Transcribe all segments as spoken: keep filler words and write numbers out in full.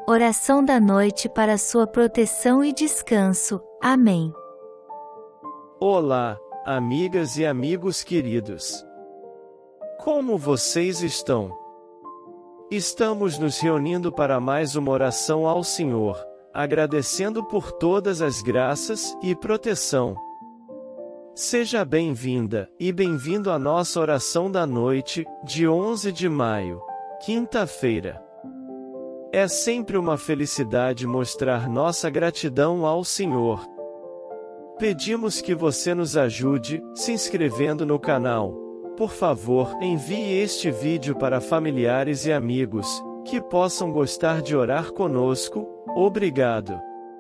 Oração da noite para sua proteção e descanso. Amém. Olá, amigas e amigos queridos. Como vocês estão? Estamos nos reunindo para mais uma oração ao Senhor, agradecendo por todas as graças e proteção. Seja bem-vinda e bem-vindo à nossa oração da noite, de onze de maio, quinta-feira. É sempre uma felicidade mostrar nossa gratidão ao Senhor. Pedimos que você nos ajude, se inscrevendo no canal. Por favor, envie este vídeo para familiares e amigos, que possam gostar de orar conosco. Obrigado.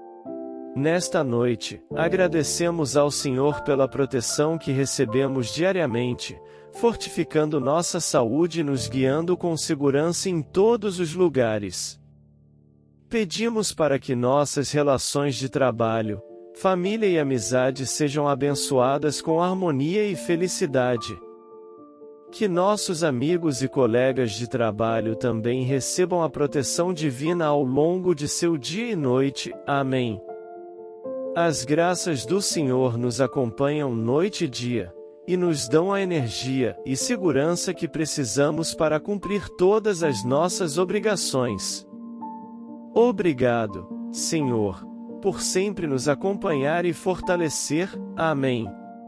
Nesta noite, agradecemos ao Senhor pela proteção que recebemos diariamente, fortificando nossa saúde e nos guiando com segurança em todos os lugares. Pedimos para que nossas relações de trabalho, família e amizade sejam abençoadas com harmonia e felicidade. Que nossos amigos e colegas de trabalho também recebam a proteção divina ao longo de seu dia e noite. Amém. As graças do Senhor nos acompanham noite e dia, e nos dão a energia e segurança que precisamos para cumprir todas as nossas obrigações. Obrigado, Senhor, por sempre nos acompanhar e fortalecer. Amém.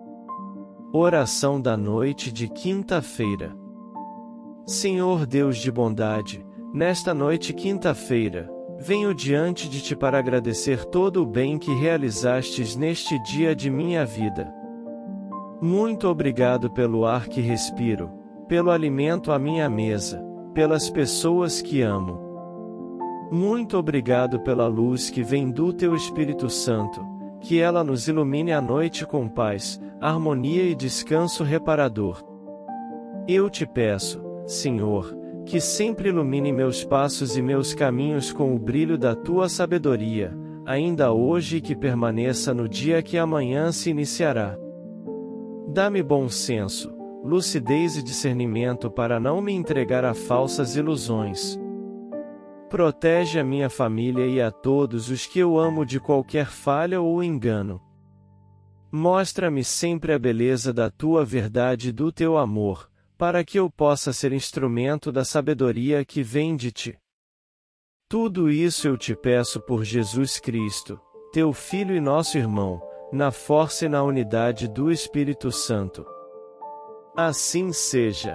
Oração da noite de quinta-feira. Senhor Deus de bondade, nesta noite quinta-feira, venho diante de Ti para agradecer todo o bem que realizastes neste dia de minha vida. Muito obrigado pelo ar que respiro, pelo alimento à minha mesa, pelas pessoas que amo. Muito obrigado pela luz que vem do Teu Espírito Santo, que ela nos ilumine a noite com paz, harmonia e descanso reparador. Eu te peço, Senhor, que sempre ilumine meus passos e meus caminhos com o brilho da Tua sabedoria, ainda hoje e que permaneça no dia que amanhã se iniciará. Dá-me bom senso, lucidez e discernimento para não me entregar a falsas ilusões. Protege a minha família e a todos os que eu amo de qualquer falha ou engano. Mostra-me sempre a beleza da Tua verdade e do Teu amor, para que eu possa ser instrumento da sabedoria que vem de Ti. Tudo isso eu te peço por Jesus Cristo, Teu Filho e nosso irmão, na força e na unidade do Espírito Santo. Assim seja.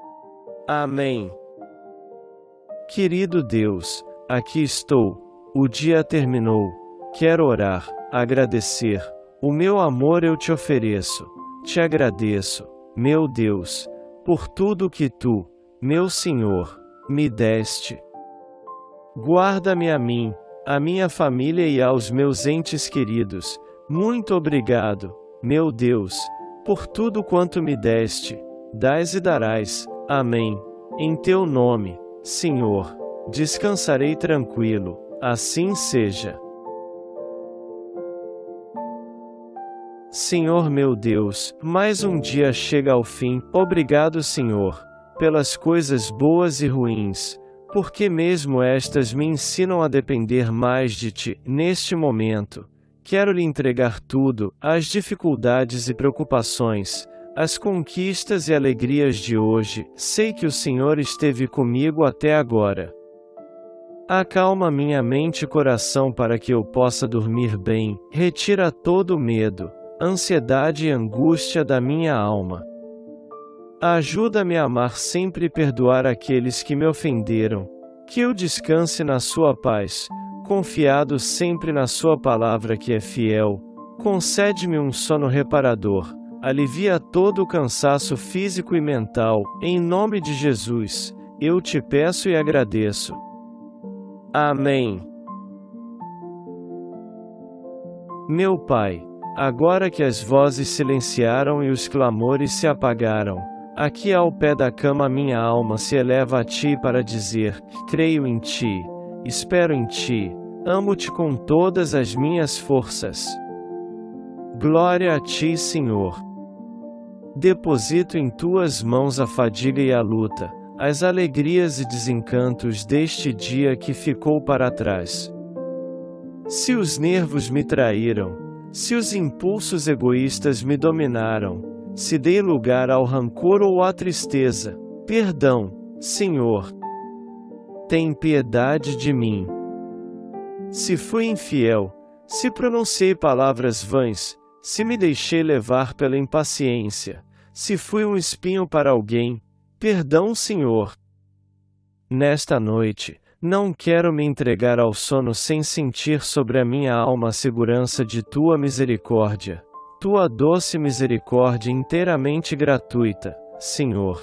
Amém. Querido Deus, aqui estou, o dia terminou, quero orar, agradecer, o meu amor eu te ofereço, te agradeço, meu Deus, por tudo que Tu, meu Senhor, me deste. Guarda-me a mim, a minha família e aos meus entes queridos. Muito obrigado, meu Deus, por tudo quanto me deste, dás e darás. Amém. Em Teu nome, Senhor, descansarei tranquilo, assim seja. Senhor meu Deus, mais um dia chega ao fim. Obrigado, Senhor, pelas coisas boas e ruins, porque mesmo estas me ensinam a depender mais de Ti. Neste momento, quero lhe entregar tudo, as dificuldades e preocupações, as conquistas e alegrias de hoje. Sei que o Senhor esteve comigo até agora. Acalma minha mente e coração para que eu possa dormir bem. Retira todo o medo, ansiedade e angústia da minha alma. Ajuda-me a amar sempre e perdoar aqueles que me ofenderam. Que eu descanse na Sua paz, confiado sempre na Sua palavra que é fiel. Concede-me um sono reparador. Alivia todo o cansaço físico e mental. Em nome de Jesus, eu te peço e agradeço. Amém. Meu Pai, agora que as vozes silenciaram e os clamores se apagaram, aqui ao pé da cama minha alma se eleva a Ti para dizer: creio em Ti, espero em Ti, amo-Te com todas as minhas forças. Glória a Ti, Senhor. Deposito em Tuas mãos a fadiga e a luta, as alegrias e desencantos deste dia que ficou para trás. Se os nervos me traíram, se os impulsos egoístas me dominaram, se dei lugar ao rancor ou à tristeza, perdão, Senhor. Tem piedade de mim. Se fui infiel, se pronunciei palavras vãs, se me deixei levar pela impaciência, se fui um espinho para alguém, perdão, Senhor. Nesta noite, não quero me entregar ao sono sem sentir sobre a minha alma a segurança de Tua misericórdia, Tua doce misericórdia inteiramente gratuita, Senhor.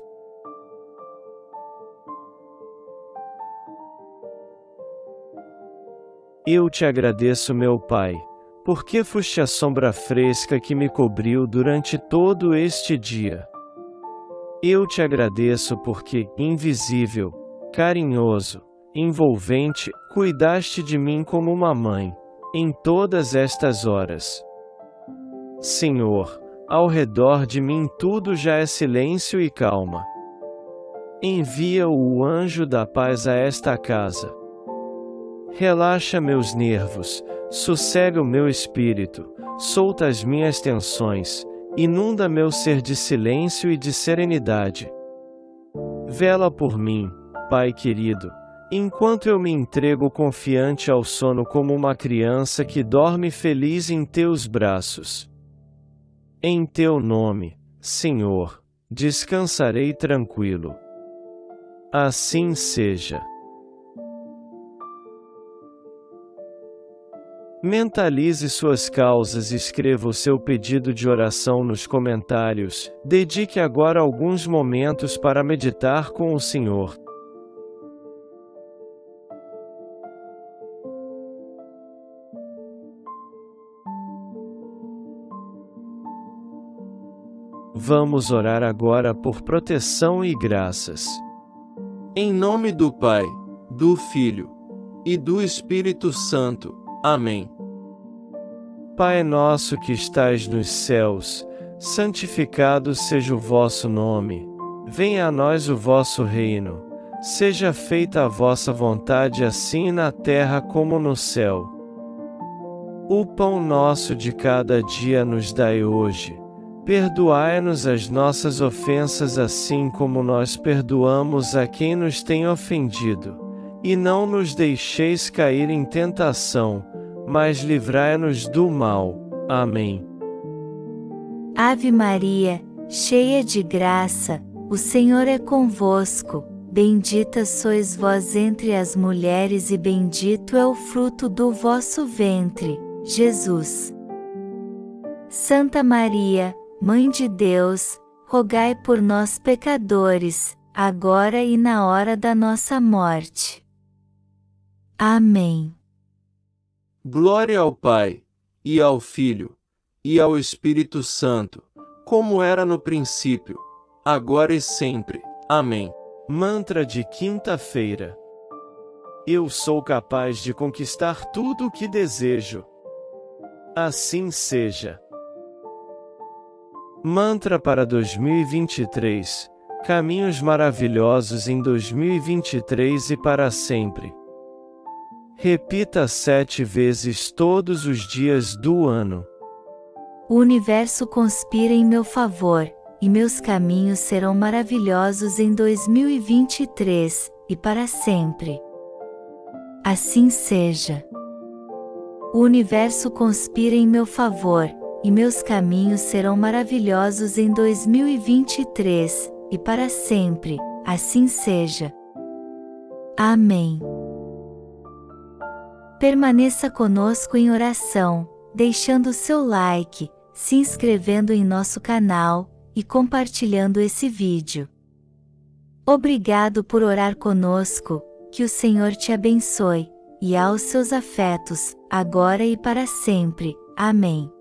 Eu te agradeço, meu Pai, porque foste a sombra fresca que me cobriu durante todo este dia. Eu te agradeço porque, invisível, carinhoso, envolvente, cuidaste de mim como uma mãe, em todas estas horas. Senhor, ao redor de mim tudo já é silêncio e calma. Envia o anjo da paz a esta casa. Relaxa meus nervos, sossega o meu espírito, solta as minhas tensões, inunda meu ser de silêncio e de serenidade. Vela por mim, Pai querido, enquanto eu me entrego confiante ao sono como uma criança que dorme feliz em Teus braços. Em Teu nome, Senhor, descansarei tranquilo. Assim seja. Mentalize suas causas e escreva o seu pedido de oração nos comentários. Dedique agora alguns momentos para meditar com o Senhor. Vamos orar agora por proteção e graças. Em nome do Pai, do Filho e do Espírito Santo. Amém. Pai nosso que estais nos céus, santificado seja o vosso nome. Venha a nós o vosso reino. Seja feita a vossa vontade assim na terra como no céu. O pão nosso de cada dia nos dai hoje. Perdoai-nos as nossas ofensas assim como nós perdoamos a quem nos tem ofendido. E não nos deixeis cair em tentação, mas livrai-nos do mal. Amém. Ave Maria, cheia de graça, o Senhor é convosco. Bendita sois vós entre as mulheres e bendito é o fruto do vosso ventre, Jesus. Santa Maria, Mãe de Deus, rogai por nós pecadores, agora e na hora da nossa morte. Amém. Glória ao Pai, e ao Filho, e ao Espírito Santo, como era no princípio, agora e sempre. Amém. Mantra de quinta-feira. Eu sou capaz de conquistar tudo o que desejo. Assim seja. Mantra para dois mil e vinte e três. Caminhos maravilhosos em dois mil e vinte e três e para sempre. Repita sete vezes todos os dias do ano. O universo conspira em meu favor, e meus caminhos serão maravilhosos em dois mil e vinte e três, e para sempre. Assim seja. O universo conspira em meu favor, e meus caminhos serão maravilhosos em dois mil e vinte e três, e para sempre. Assim seja. Amém. Permaneça conosco em oração, deixando seu like, se inscrevendo em nosso canal, e compartilhando esse vídeo. Obrigado por orar conosco, que o Senhor te abençoe, e aos seus afetos, agora e para sempre. Amém.